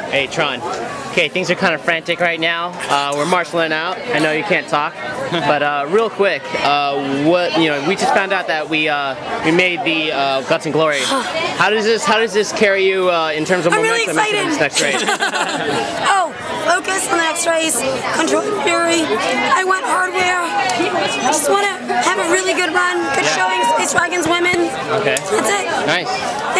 Hey, Tran. Okay, things are kind of frantic right now. We're marshaling out. I know you can't talk, but real quick, we just found out that we made the Guts and Glory. How does this carry you in terms of momentum really excited. into this next race? Oh, focus on the next race. Control Fury. I want hardware. I just want to have a really good run. Good showing. Space Dragons women. Okay. That's it. Nice.